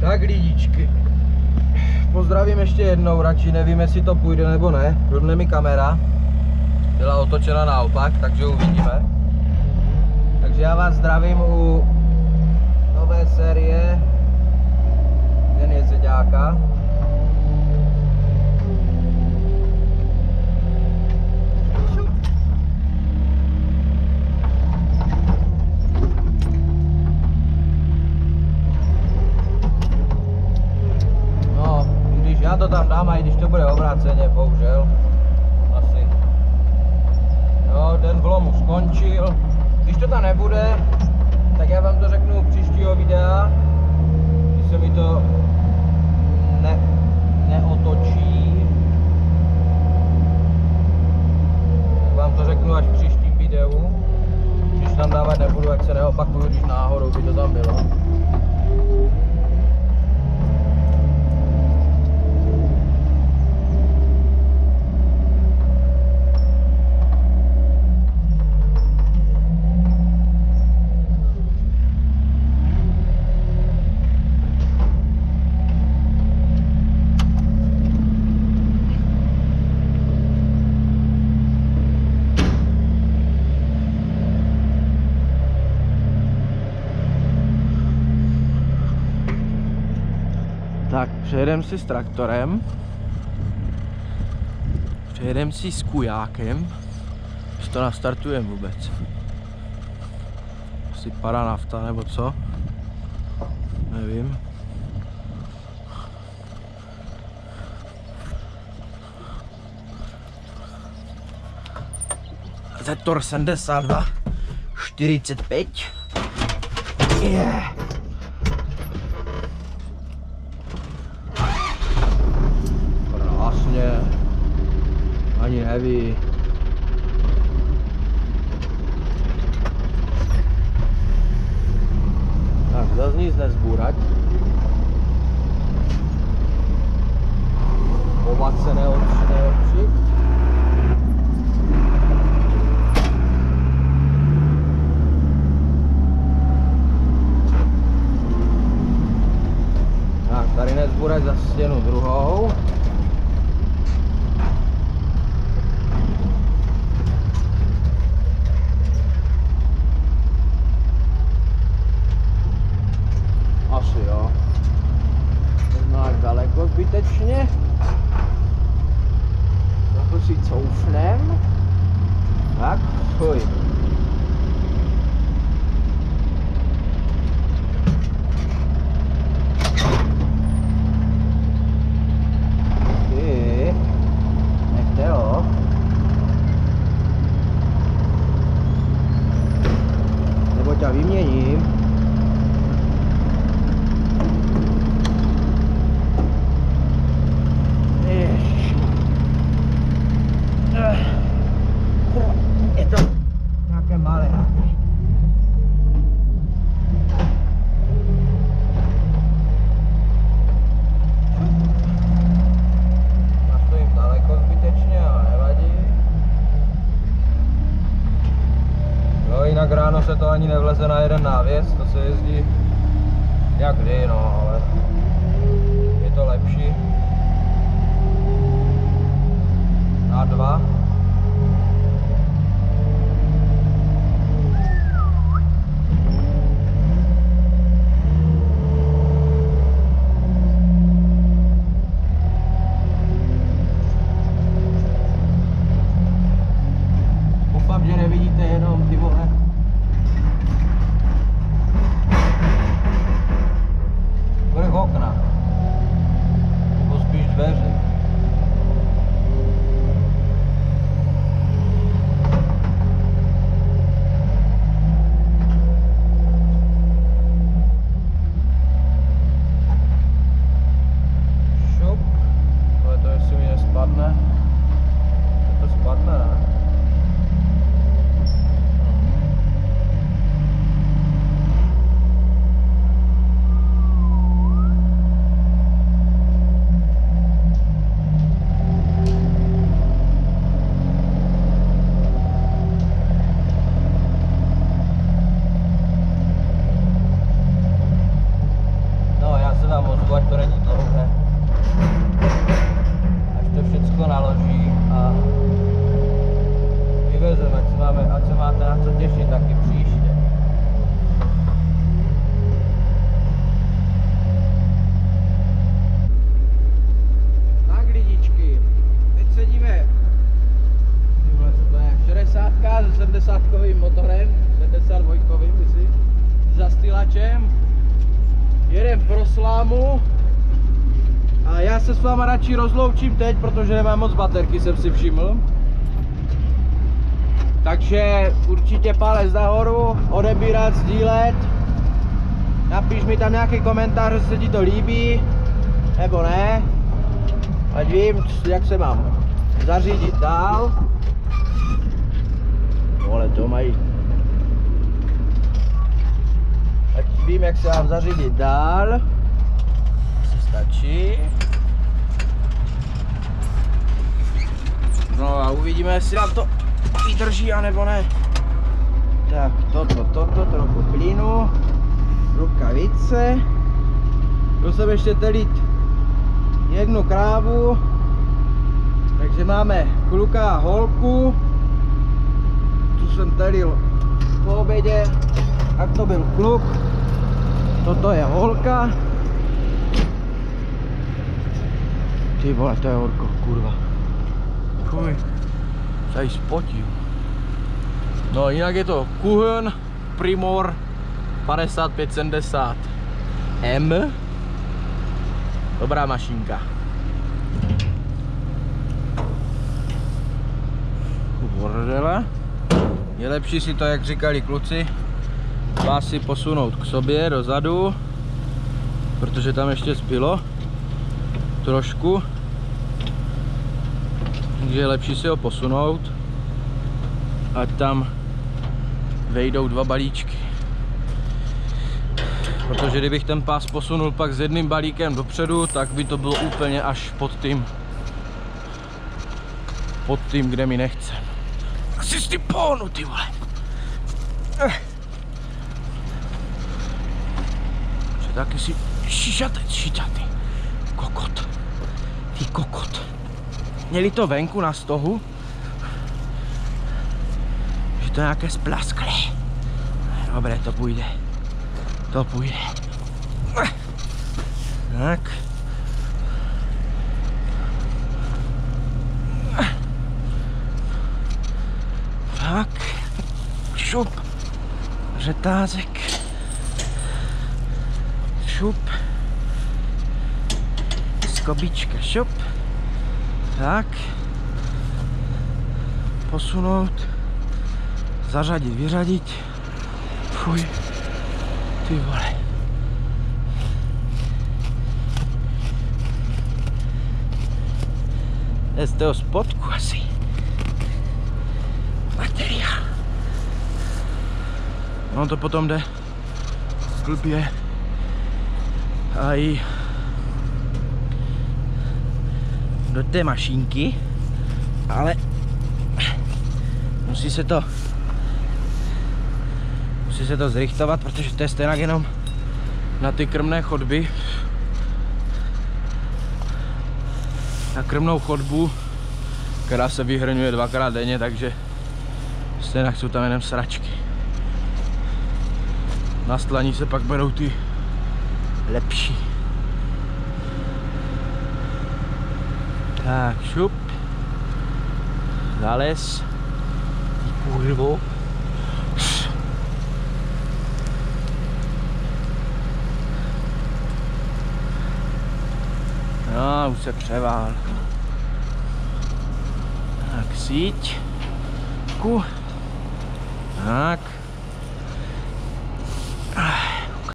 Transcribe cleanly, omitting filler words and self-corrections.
Tak lidičky, pozdravím ještě jednou, radši nevím, jestli to půjde nebo ne. Blbne mi kamera, byla otočena naopak, takže uvidíme. Takže já vás zdravím u nové série Den jezdeďáka. Já to tam dám, i když to bude obráceně, bohužel. Asi. No, den v lomu skončil. Když to tam nebude, tak já vám to řeknu u příštího videa. Když se mi to neotočí. Tak vám to řeknu až v příštím videu. Když tam dávat nebudu, jak se neopakuju, když náhodou by to tam bylo. Tak, přejedem si s traktorem, přejedem si s kujákem, že to nastartujeme vůbec. Asi padá nafta nebo co, nevím. Zetor 72 45. Yeah. Ani neví. Tak, zase nic nezbůrať. Obat se neotřít. Tak, tady nezbůrať za stěnu druhou. Asi jo. Možná daleko zbytečně. Trochu si coufnem. Tak, fuj. Ty. Nechte ho. Nebo tě vyměním. Je to nějaké malé. Nastojím daleko zbytečně, ale nevadí. No jinak ráno se to ani nevleze na jeden návěs, to se jezdí jak kdy, no, ale je to lepší. Na dva. Doufám, že nevidíte jenom ty vole. Vrch okna. Nebo spíš dveře. trošku, ať to není dlouhé. Až to všecko naloží a vyvezeme, ať se máte na co těšit taky příště. Tak lidičky, teď sedíme, co to je, 60 s 70kovým motorem, 72kovým myslím, za stylačem. Jedem pro slámu a já se s váma radši rozloučím teď, protože nemám moc baterky, jsem si všiml. Takže určitě palec nahoru, odebírat, sdílet. Napiš mi tam nějaký komentář, jestli se ti to líbí, nebo ne. Ať vím, jak se mám zařídit dál. Vole, to mají. Ať vím, jak se mám zařídit dál. Se stačí. No a uvidíme, jestli nám to vydrží, anebo ne. Tak, toto, trochu plynu. Rukavice. Jdu jsem ještě telit jednu krávu. Takže máme kluka a holku. Tu jsem telil po obědě. Tak to byl kluk. Toto je holka. Ty vole, to je horko, kurva. Fuj, tady spotil. No jinak je to Kuhn Primor 5570 M. Dobrá mašinka. Bordele. Je lepší si to, jak říkali kluci, vás si posunout k sobě dozadu, protože tam ještě zbylo trošku. Takže je lepší si ho posunout, ať tam vejdou dva balíčky. Protože kdybych ten pás posunul pak s jedným balíkem dopředu, tak by to bylo úplně až pod tím, kde mi nechce. Asi s tím pohnu, ty vole. Taky si šišatý. Kokot. Ty kokot. Měli to venku na stohu, že to je nějaké splasklé. Dobré, to půjde. To půjde. Tak. Tak. Šup. Řetázek. Šup. Skobička, šup. Tak. Posunout. Zařadit, vyřadit. Fuj. Ty vole. Je z toho spodku asi. Materiál. No to potom jde blbě. A i do té mašinky, ale musí se to zrichtovat, protože to je stejnak jenom na ty krmné chodby, na krmnou chodbu, která se vyhrňuje dvakrát denně, takže stejnak jsou tam jenom sračky. Na stlaní se pak berou ty lepší. Tak, šup. Zales. Ty kurvo. No, už se převál. Tak, síť. Tak.